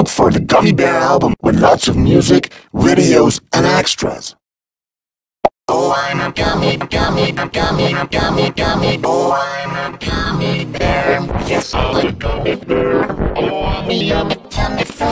look for the Gummy Bear album with lots of music, videos, and extras. Oh, I'm a gummy, gummy, gummy, gummy, gummy. Oh, I'm a gummy bear. Yes, I'm a gummy bear. Oh, I'm a yummy tummy.